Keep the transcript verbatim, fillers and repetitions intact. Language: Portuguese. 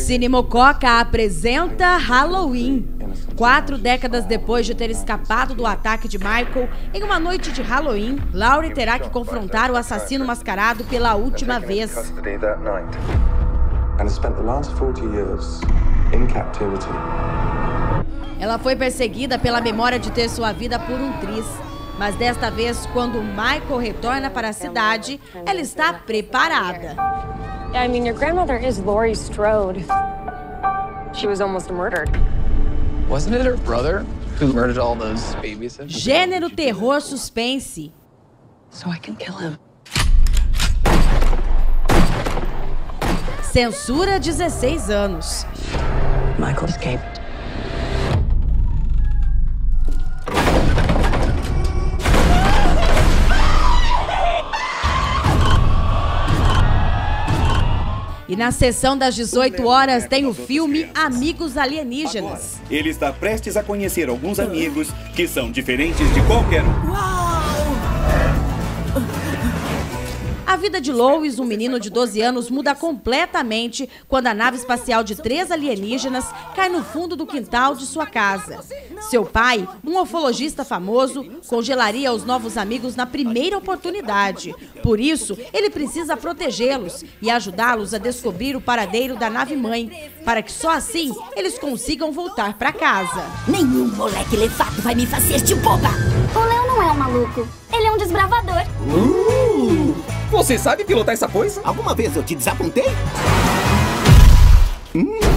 Cine Mococa apresenta Halloween. Quatro décadas depois de ter escapado do ataque de Michael, em uma noite de Halloween, Laurie terá que confrontar o assassino mascarado pela última vez. Ela foi perseguida pela memória de ter sua vida por um tris. Mas desta vez, quando Michael retorna para a cidade, ela está preparada. I mean, your grandmother is Laurie Strode. She was almost murdered. Wasn't it her brother who murdered all those babies? Gênero terror suspense. So I can kill him. Censura dezesseis anos. Michael escaped. E na sessão das dezoito horas tem o filme Amigos Alienígenas. Ele está prestes a conhecer alguns amigos que são diferentes de qualquer um. Uau! A vida de Louis, um menino de doze anos, muda completamente quando a nave espacial de três alienígenas cai no fundo do quintal de sua casa. Seu pai, um ufologista famoso, congelaria os novos amigos na primeira oportunidade. Por isso, ele precisa protegê-los e ajudá-los a descobrir o paradeiro da nave-mãe, para que só assim eles consigam voltar para casa. Nenhum moleque levado vai me fazer de boba! O Léo não é um maluco, ele é um desbravador. Uh, você sabe pilotar essa coisa? Alguma vez eu te desapontei? Hum.